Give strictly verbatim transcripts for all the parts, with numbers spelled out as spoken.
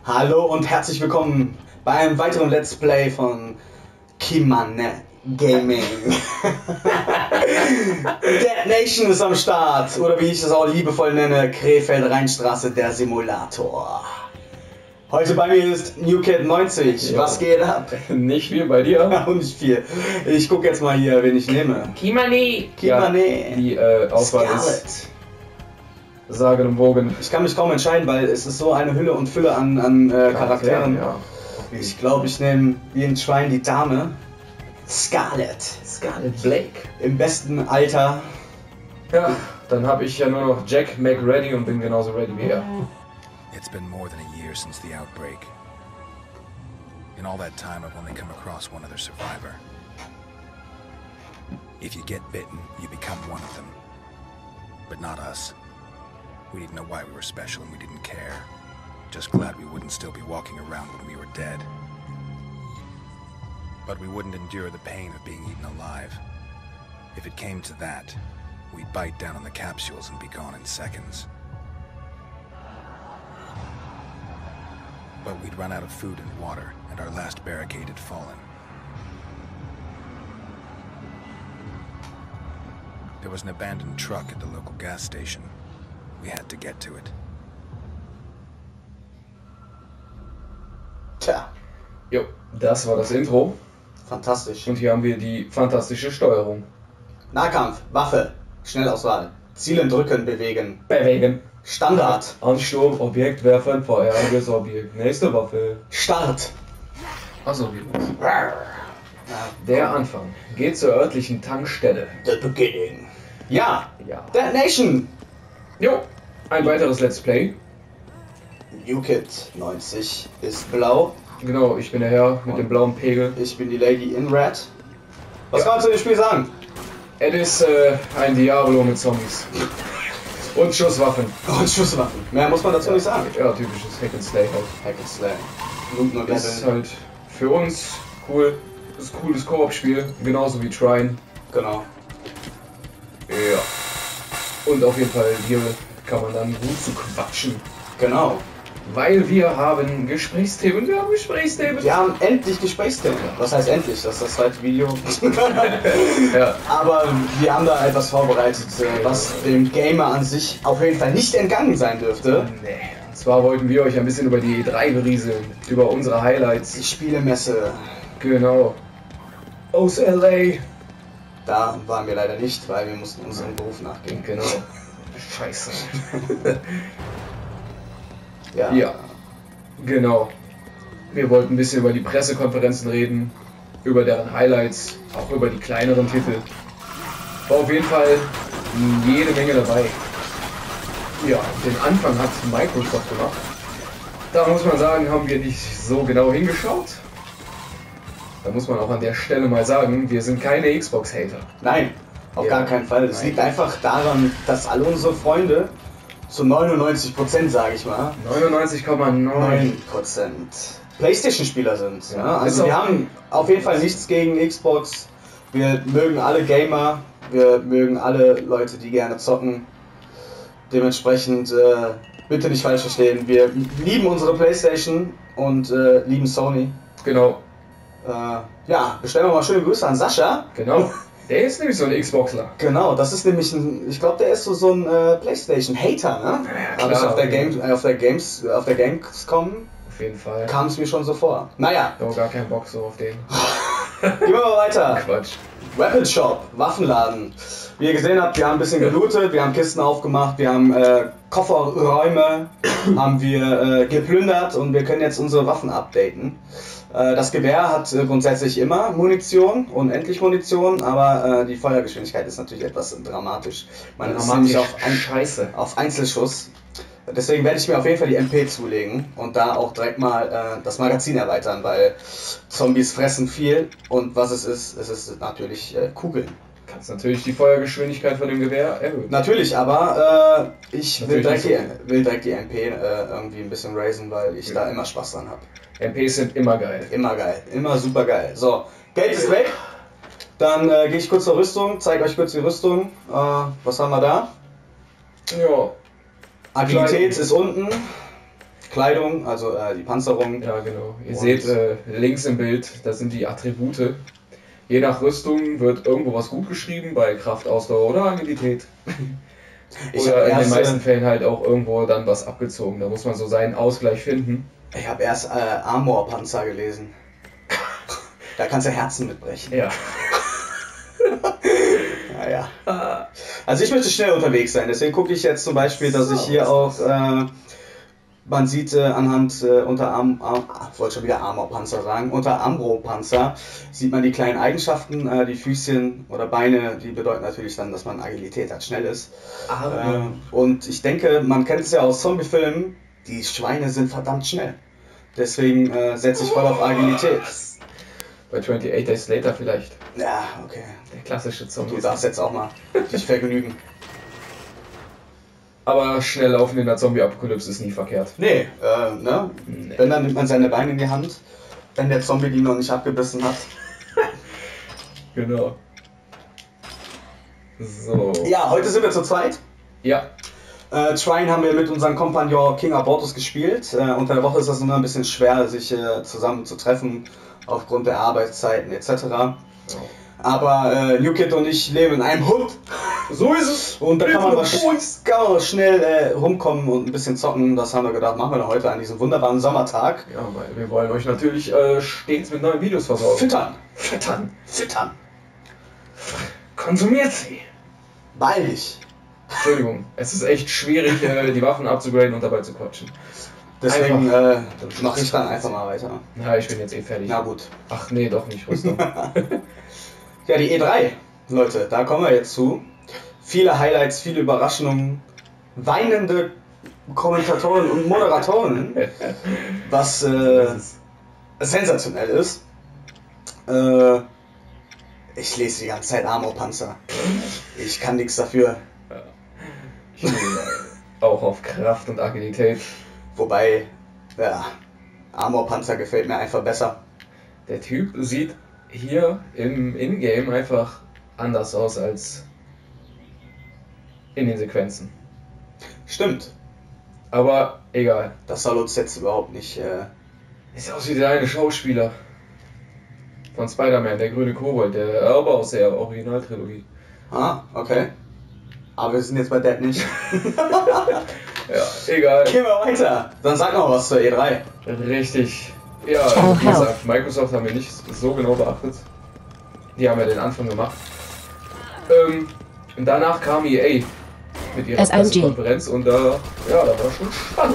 Hallo und herzlich willkommen bei einem weiteren Let's Play von Kimane Gaming. Dead Nation ist am Start, oder wie ich es auch liebevoll nenne, Krefeld-Rheinstraße, der Simulator. Heute bei mir ist NewKid neunzig. Was geht ab? Nicht viel bei dir. Auch nicht viel. Ich gucke jetzt mal hier, wen ich nehme. Kimane. Kimane. Ja, die äh, Auswahl Scarlet. ist Sagen und Wogen. Ich kann mich kaum entscheiden, weil es ist so eine Hülle und Fülle an, an äh, Charakteren. Ja. Ich glaube, ich nehme wie ein Schwein die Dame. Scarlet. Scarlet Blake. Im besten Alter. Ja, dann habe ich ja nur noch Jack McReady und bin genauso ready wie er. It's been more than a year since the outbreak. In all that time, I've only come across one other survivor. If you get bitten, you become one of them. But not us. We didn't know why we were special and we didn't care. Just glad we wouldn't still be walking around when we were dead. But we wouldn't endure the pain of being eaten alive. If it came to that, we'd bite down on the capsules and be gone in seconds. But we'd run out of food and water, and our last barricade had fallen. There was an abandoned truck at the local gas station. We had to get to it. Tja, Jo, das war das Intro. fantastisch. Und hier haben wir die fantastische Steuerung. Nahkampf, Waffe, Schnellauswahl, Zielen drücken, bewegen. Bewegen. Standard, Ansturm, Objekt, werfen, vorheriges Objekt. Nächste Waffe. Start. Achso, geht los. Der Anfang geht zur örtlichen Tankstelle. The beginning. Ja, Ja. Dead Nation. Jo, ein weiteres Let's Play. NewKid neunzig ist blau. Genau, ich bin der Herr mit dem blauen Pegel. Ich bin die Lady in Red. Was Ja. kann man zu dem Spiel sagen? Es ist äh, ein Diablo mit Zombies. Und Schusswaffen. Und Schusswaffen. Mehr muss man dazu nicht sagen. Ja, typisches Hack and Slay halt. Hack and Slay. Looten und Das ist Leveln. halt für uns cool. Das ist ein cooles Koop-Spiel, genauso wie Trine. Genau. Ja. Und auf jeden Fall hier kann man dann gut zu quatschen. Genau. Weil wir haben Gesprächsthemen, wir haben Gesprächsthemen. Wir haben endlich Gesprächsthemen. Was heißt endlich? Das ist das zweite Video. Ja. Aber wir haben da etwas vorbereitet, äh, was dem Gamer an sich auf jeden Fall nicht entgangen sein dürfte. Nee. Und zwar wollten wir euch ein bisschen über die E drei berieseln, über unsere Die Highlights. Spielemesse. Genau. Aus L A. Da waren wir leider nicht, weil wir mussten unserem Beruf nachgehen. Genau. Scheiße. Ja. Ja. Genau. Wir wollten ein bisschen über die Pressekonferenzen reden, über deren Highlights, auch über die kleineren Titel. War auf jeden Fall jede Menge dabei. Ja, den Anfang hat Microsoft gemacht. Da muss man sagen, haben wir nicht so genau hingeschaut. Da muss man auch an der Stelle mal sagen, wir sind keine Xbox-Hater. Nein, auf Ja. gar keinen Fall. Es Nein. liegt einfach daran, dass alle unsere Freunde, zu neunundneunzig Prozent sage ich mal, neunundneunzig Komma neun. neun Prozent PlayStation-Spieler sind. Ja? Ja, Also ist wir auch- haben auf jeden Fall nichts gegen Xbox. Wir mögen alle Gamer, wir mögen alle Leute, die gerne zocken. Dementsprechend äh, bitte nicht falsch verstehen. Wir lieben unsere PlayStation und äh, lieben Sony. Genau, Äh, ja, bestellen wir mal schöne Grüße an Sascha. genau. Der ist nämlich so ein Xboxler. Genau, das ist nämlich ein, ich glaube, der ist so, so ein äh, PlayStation-Hater, ne? Ja, Habe ich klar. auf der, Game, äh, auf der Games, auf der Gamescom, Auf jeden Fall. kam es mir schon so vor. Naja, Ich habe gar keinen Bock so auf den. gehen wir mal weiter. Quatsch. Weapon Shop, Waffenladen. Wie ihr gesehen habt, wir haben ein bisschen gelootet, wir haben Kisten aufgemacht, wir haben äh, Kofferräume haben wir äh, geplündert und wir können jetzt unsere Waffen updaten. Äh, das Gewehr hat äh, grundsätzlich immer Munition, unendlich Munition, aber äh, die Feuergeschwindigkeit ist natürlich etwas dramatisch. Man ist nämlich auf, ein, Scheiße. auf Einzelschuss. Deswegen werde ich mir auf jeden Fall die M P zulegen und da auch direkt mal äh, das Magazin erweitern, weil Zombies fressen viel und was es ist, es ist natürlich äh, Kugeln. Kannst natürlich die Feuergeschwindigkeit von dem Gewehr erhöhen. Natürlich, aber äh, ich will Natürlich direkt, nicht die, will direkt die M P äh, irgendwie ein bisschen raisen, weil ich da immer Spaß dran habe. M Ps sind immer geil. Immer geil, immer super geil. So, Geld ist weg. Dann äh, gehe ich kurz zur Rüstung, zeige euch kurz die Rüstung. Äh, was haben wir da? Ja. Agilität ist unten. Kleidung, also äh, die Panzerung. Ja, genau. Ihr Und seht äh, links im Bild, das sind die Attribute. Je nach Rüstung wird irgendwo was gut geschrieben, bei Kraft, Ausdauer oder Agilität. Ich Oder hab in den erst, meisten äh, Fällen halt auch irgendwo dann was abgezogen. Da muss man so seinen Ausgleich finden. Ich habe erst äh, Armor-Panzer gelesen. Da kannst du Herzen mitbrechen. Ja. Naja. Also ich möchte schnell unterwegs sein, deswegen gucke ich jetzt zum Beispiel, dass ich hier auch, äh, man sieht äh, anhand äh, unter Arm, Arm ich wollte schon wieder Armor-Panzer sagen, unter Ambro-Panzer sieht man die kleinen Eigenschaften, äh, die Füßchen oder Beine, die bedeuten natürlich dann, dass man Agilität hat, schnell ist. Ah, Äh, und ich denke, man kennt es ja aus Zombie-Filmen, die Schweine sind verdammt schnell. Deswegen äh, setze ich voll auf Agilität. Bei achtundzwanzig Days Later vielleicht. Ja, okay. Der klassische Zombie. Du darfst jetzt auch mal dich vergnügen. Aber schnell laufen in der Zombie-Apokalypse ist nie verkehrt. Nee, äh, ne? Nee. Wenn, dann nimmt man seine Beine in die Hand, wenn der Zombie die noch nicht abgebissen hat. Genau. So. Ja, heute sind wir zu zweit. Ja. Äh, Trine haben wir mit unserem Kompagnon King Abortus gespielt. Äh, unter der Woche ist das immer ein bisschen schwer, sich äh, zusammen zu treffen, aufgrund der Arbeitszeiten et cetera. Aber äh, New Kid und ich leben in einem Hut. So ist es. Und da kann man, was, Boys. kann man schnell äh, rumkommen und ein bisschen zocken. Das haben wir gedacht, machen wir dann heute an diesem wunderbaren Sommertag. Ja, weil wir wollen euch natürlich äh, stets mit neuen Videos versorgen. Füttern. Füttern. Füttern. Konsumiert sie. Baldig. Entschuldigung, es ist echt schwierig, äh, die Waffen abzugraden und dabei zu quatschen. Deswegen Einfach- äh, mache ich dann einfach mal weiter. Ja, ich bin jetzt eh fertig. Na gut. Ach nee, doch nicht Rüstung. Ja, die E drei, Leute, da kommen wir jetzt zu. Viele Highlights, viele Überraschungen, weinende Kommentatoren und Moderatoren, was äh, sensationell ist. Äh, ich lese die ganze Zeit Armor-Panzer. Ich kann nichts dafür. Ich bin auch auf Kraft und Agilität. Wobei, ja, Armor-Panzer gefällt mir einfach besser. Der Typ sieht hier im Ingame einfach anders aus als in den Sequenzen. Stimmt, Aber egal. das soll uns jetzt überhaupt nicht... Äh, Ist aus wie der eine Schauspieler von Spider-Man, der grüne Kobold, der aber aus der Originaltrilogie. ah, okay. Aber wir sind jetzt bei Dead nicht. Ja, egal. Gehen wir weiter. Dann sag noch was zur E drei. Richtig. Ja, Oh, wie hell. gesagt, Microsoft haben wir nicht so genau beachtet. Die haben ja den Anfang gemacht. Ähm, und danach kam E A mit ihrer S M G. Pressekonferenz und da, ja, da war schon spannend.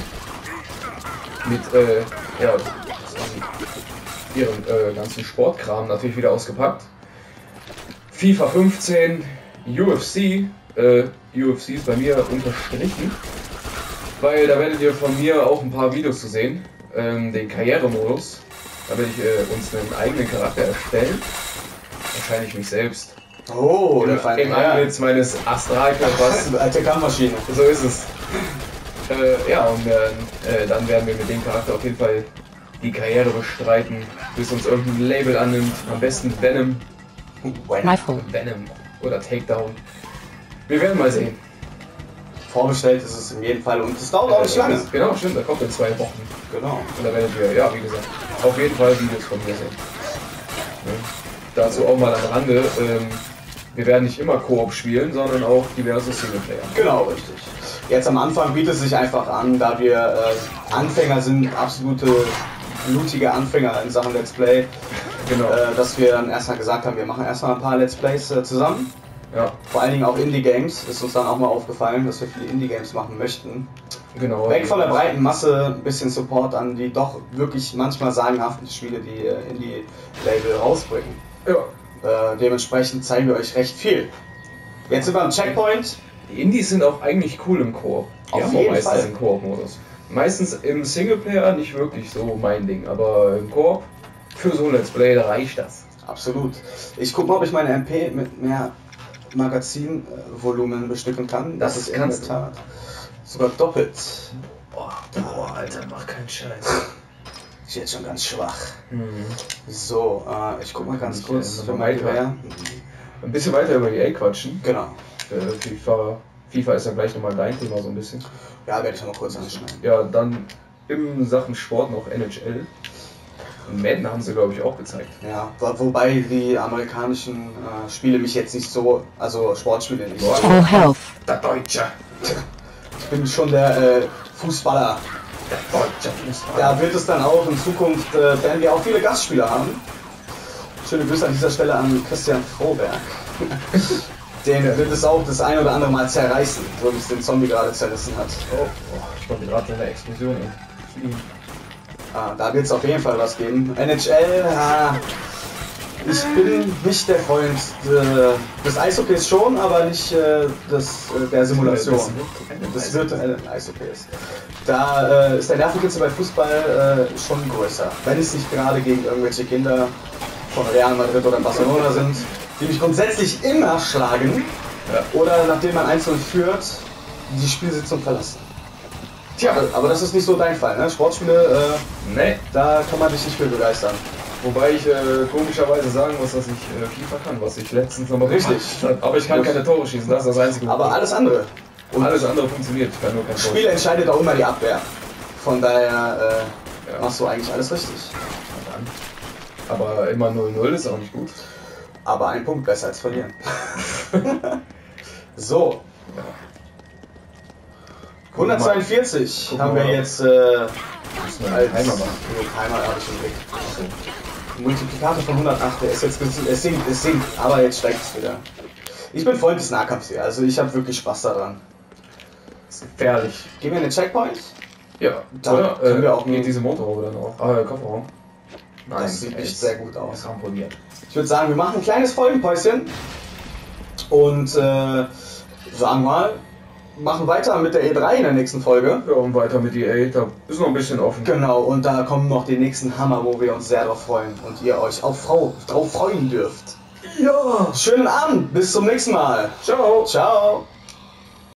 Ja. Mit, äh, ja, was haben die? Ihren äh, ganzen Sportkram natürlich wieder ausgepackt. FIFA fünfzehn, U F C, äh, U F C ist bei mir unterstrichen, weil da werdet ihr von mir auch ein paar Videos zu sehen. Ähm, den Karrieremodus, da werde ich äh, uns einen eigenen Charakter erstellen. Wahrscheinlich mich selbst. Oh, der Im, feine im Herr. Antlitz meines Astralkörpers. Alte Kampfmaschine. So ist es. Äh, ja, und äh, äh, dann werden wir mit dem Charakter auf jeden Fall die Karriere bestreiten, bis uns irgendein Label annimmt. Am besten Venom. Rifle. Venom oder Takedown. Wir werden mal sehen. Vorbestellt ist es in jedem Fall und es dauert auch nicht lange. Genau, stimmt, da kommt in zwei Wochen. Genau. Und da werdet ihr, ja, wie gesagt, auf jeden Fall Videos von mir sehen. Ne? Dazu auch mal am Rande, ähm, wir werden nicht immer Koop spielen, sondern auch diverse Singleplayer. Genau, richtig. Jetzt am Anfang bietet es sich einfach an, da wir äh, Anfänger sind, absolute blutige Anfänger in Sachen Let's Play, Genau. äh, dass wir dann erstmal gesagt haben, wir machen erstmal ein paar Let's Plays äh, zusammen. Ja, Vor allen Dingen auch Indie-Games ist uns dann auch mal aufgefallen, dass wir viele Indie-Games machen möchten. genau. Weg von der breiten Masse, ein bisschen Support an die doch wirklich manchmal sagenhaften Spiele, die äh, Indie-Label rausbringen. Ja. Äh, dementsprechend zeigen wir euch recht viel. Jetzt sind wir am Checkpoint. Die Indies sind auch eigentlich cool im Koop. Die Auf haben auch jeden meistens Fall. einen Koop-Modus. Meistens im Singleplayer nicht wirklich so mein Ding, aber im Koop für so ein Let's Play, da reicht das. Absolut. Ich gucke mal, ob ich meine M P mit mehr Magazinvolumen bestücken kann. Das, Das ist in kannst der Tat sogar doppelt. Boah, boah, Alter, mach keinen Scheiß. Ich bin jetzt schon ganz schwach. Mhm. So, äh, ich guck mal ganz Ich, kurz äh, für nochmal mein weiter. Gewehr. Ein bisschen weiter über E A quatschen. Genau. Äh, FIFA FIFA ist ja gleich nochmal dein Thema so ein bisschen. Ja, werde ich nochmal kurz anschneiden. Ja, dann in Sachen Sport noch N H L. Madden haben sie, glaube ich, auch gezeigt. Ja, wo- wobei die amerikanischen äh, Spiele mich jetzt nicht so, also Sportspiele nicht so. Full health. Der Deutsche. Ich bin schon der äh, Fußballer. Der deutsche Fußball. Da wird es dann auch in Zukunft, äh, werden wir auch viele Gastspieler haben. Schöne Grüße an dieser Stelle an Christian Froberg. Den wird es auch das ein oder andere Mal zerreißen, so wie es den Zombie gerade zerrissen hat. Oh, oh, ich konnte gerade so eine Explosion fliegen. Ah, da wird es auf jeden Fall was geben. N H L, ah, ich bin nicht der Freund äh, des Eishockeys schon, aber nicht äh, des, äh, der Simulation. Das virtuelle Eishockeys. Da äh, ist der Nervenkitzel bei Fußball äh, schon größer. Wenn es nicht gerade gegen irgendwelche Kinder von Real Madrid oder Barcelona sind, die mich grundsätzlich immer schlagen, Ja. oder nachdem man einzeln führt, die Spielsitzung verlassen. Tja, aber das ist nicht so dein Fall, ne? Sportspiele, äh, Nee, da kann man dich nicht für begeistern. wobei ich äh, komischerweise sagen muss, dass ich äh, FIFA kann, was ich letztens nochmal Richtig. gemacht habe. Aber ich kann keine Tore schießen, das ist das einzige Aber Problem. alles andere. Und alles andere funktioniert, ich kann nur kein Tor Spiel entscheidet auch immer die Abwehr. Von daher äh, Ja. machst du eigentlich alles richtig. schießen. Aber immer null null ist auch nicht gut. Aber ein Punkt besser als verlieren. So. hundertzweiundvierzig Guck haben mal. wir jetzt äh, Müssen wir als einen Timer machen. Nee, Timer habe ich im Blick. Multiplikator von hundertacht, der ist jetzt ges- es sinkt, es sinkt, aber jetzt steigt es wieder. Ich bin Freund des Nahkampfs hier, also ich habe wirklich Spaß daran. Das ist gefährlich. Geben wir einen Checkpoint? Ja, Dann oder? können wir auch geht nur- diese Motorhaube dann auch. Ah, Kofferraum. Das sieht echt sehr gut aus. Ist ramponiert. Ich würde sagen, wir machen ein kleines Folgenpäuschen und äh, sagen wir mal, machen weiter mit der E drei in der nächsten Folge. Ja, und weiter mit E A, da ist noch ein bisschen offen. Genau, und da kommen noch die nächsten Hammer, wo wir uns sehr drauf freuen und ihr euch auch Frau, drauf freuen dürft. Ja! Schönen Abend, bis zum nächsten Mal. Ciao! Ciao.